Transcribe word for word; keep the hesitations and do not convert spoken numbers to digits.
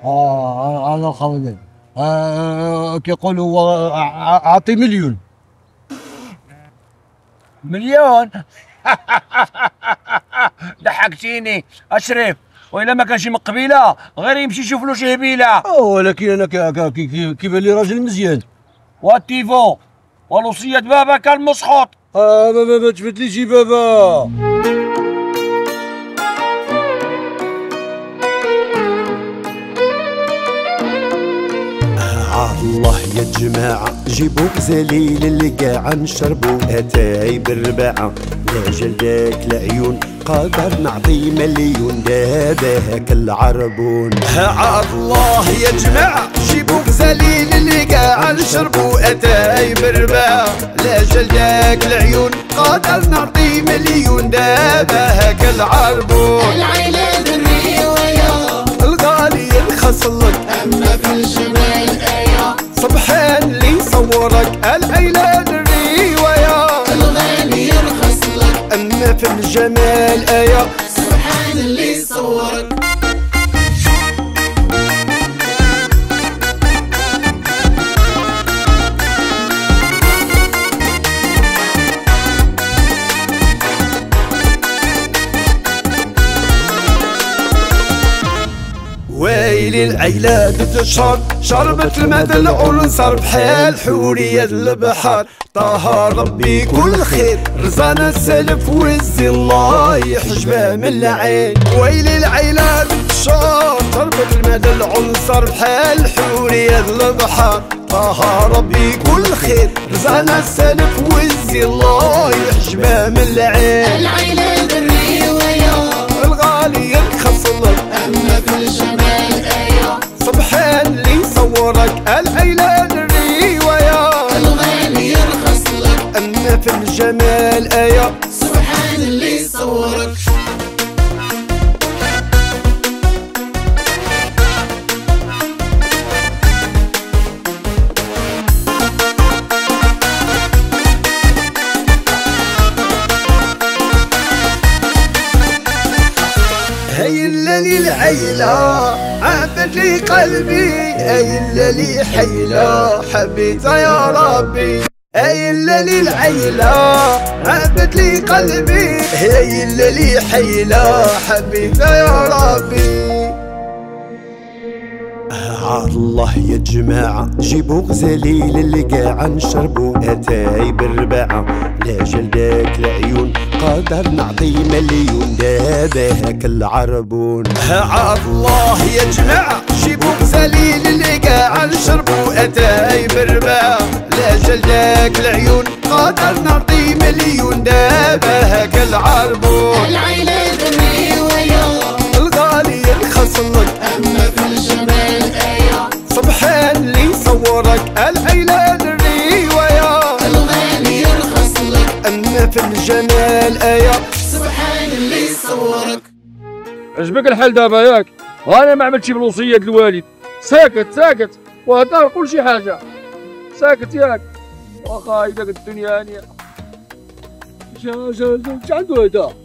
اه انا الخوالد. آه كيقولوا هو اعطي مليون. مليون؟ ضحكتيني اشرف، والا ما كانش من قبيله غير يمشي يشوف له شي هبيله. اه ولكن انا كيبان لي راجل مزيان. والتيفو والوصيه بابا كان مسخوط. اه ما ما تبدليش بابا. الله يا جماعة جيبوا زليل اللي قاع نشربو اتاي بالرباعة لاجل داك العيون قادر نعطي مليون دابا هاك العربون. الله يا جماعة جيبوا زليل اللي قاع نشربو اتاي بالرباعة لاجل داك العيون قادر نعطي مليون دابا هاك العربون. العيلة بالرواية الغالي نخصلك أما في الجمال آية سبحان اللي صورك العيلة الرواية الغالي يرخص لك أما في الجمال آية سبحان اللي صورك. ويلي العيلة تشرب شربت الماء العون صار بحال حورية البحر طه ربي كل خير رزانا السلف وزي الله يحجبه من العين. ويلي العيلة تشرب شربت الماء العون صار بحال حورية البحر طه ربي كل خير رزانا السلف وزي الله يحجبه من العين. العيلة بالرواية الغالي ينخصلك أما في الجمال آية سبحان اللي صورك العيلة الرواية الغالي يرخص لك أما في الجمال آية سبحان اللي صورك. هي اللي العيلة عافت لي قلبي هي اللي حيلة حبيتها يا ربي. هي اللي العيلة عافت لي قلبي هي اللي حيلة حبيتها يا ربي. الله يا جماعة جيبوا غزاليل اللي قاع نشربو اتاي بالرباعة لاجل داك العيون قادر نعطي مليون دابا هاك العربون. الله يا جماعة جيبوا غزاليل اللي قاع نشربو اتاي بالرباعة لاجل داك العيون قادر نعطي مليون دابا هاك العربون. العيلة بالرواية الغالي ينخصلك أما في الجمال آية سبحان اللي صورك العيلة الرواية الغالي يرخص لك أما في الجمال آية سبحان اللي صورك. عجبك الحال دابا ياك؟ انا ما عملتش بالوصيه د الوالد. ساكت ساكت وهدار قول شي حاجه. ساكت ياك واخا اذا الدنيا هانيه. اش عنده هذا؟